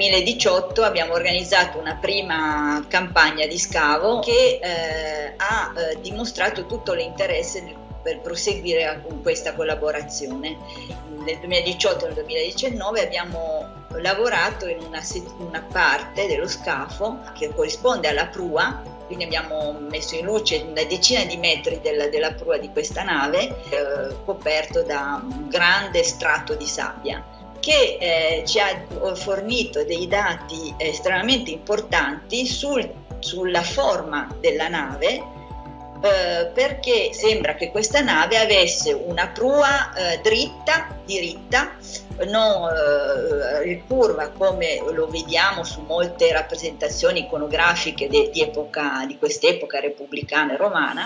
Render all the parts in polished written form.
2018 abbiamo organizzato una prima campagna di scavo che ha dimostrato tutto l'interesse per proseguire con questa collaborazione. Nel 2018 e nel 2019 abbiamo lavorato in una parte dello scafo che corrisponde alla prua, quindi abbiamo messo in luce una decina di metri della prua di questa nave, coperto da un grande strato di sabbia, che ci ha fornito dei dati estremamente importanti sulla forma della nave, perché sembra che questa nave avesse una prua diritta, non ricurva come lo vediamo su molte rappresentazioni iconografiche di quest'epoca repubblicana e romana.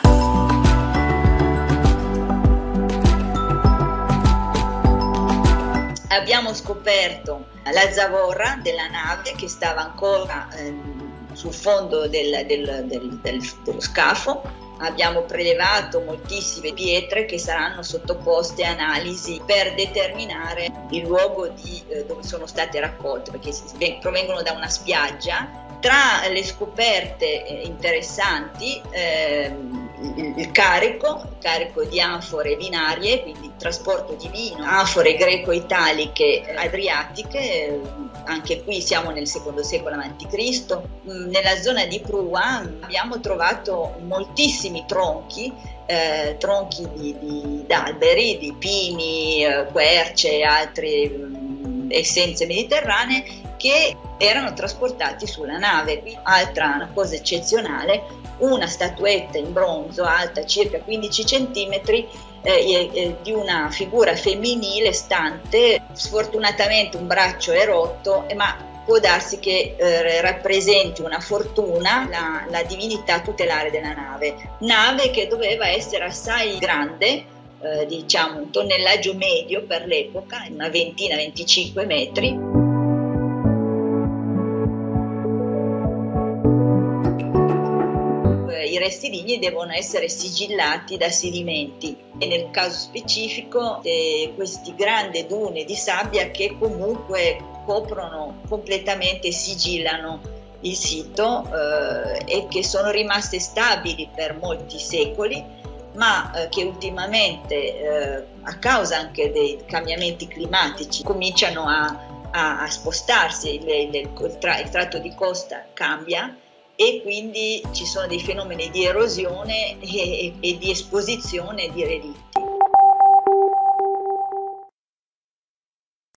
Abbiamo scoperto la zavorra della nave che stava ancora sul fondo dello scafo. Abbiamo prelevato moltissime pietre che saranno sottoposte a analisi per determinare il luogo dove sono state raccolte, perché provengono da una spiaggia. Tra le scoperte interessanti, il carico di anfore binarie, quindi trasporto di vino, anfore greco-italiche adriatiche, anche qui siamo nel secondo secolo a.C. Nella zona di prua abbiamo trovato moltissimi tronchi di alberi, di pini, querce e altre essenze mediterranee che erano trasportati sulla nave. Una cosa eccezionale, una statuetta in bronzo alta circa 15 centimetri di una figura femminile stante. Sfortunatamente un braccio è rotto, ma può darsi che rappresenti una fortuna, la divinità tutelare della nave che doveva essere assai grande, diciamo un tonnellaggio medio per l'epoca, una 20-25 metri. I resti lignei devono essere sigillati da sedimenti e nel caso specifico questi grandi dune di sabbia che comunque coprono completamente, sigillano il sito e che sono rimaste stabili per molti secoli, ma che ultimamente a causa anche dei cambiamenti climatici cominciano a spostarsi, il tratto di costa cambia e quindi ci sono dei fenomeni di erosione e di esposizione di relitti.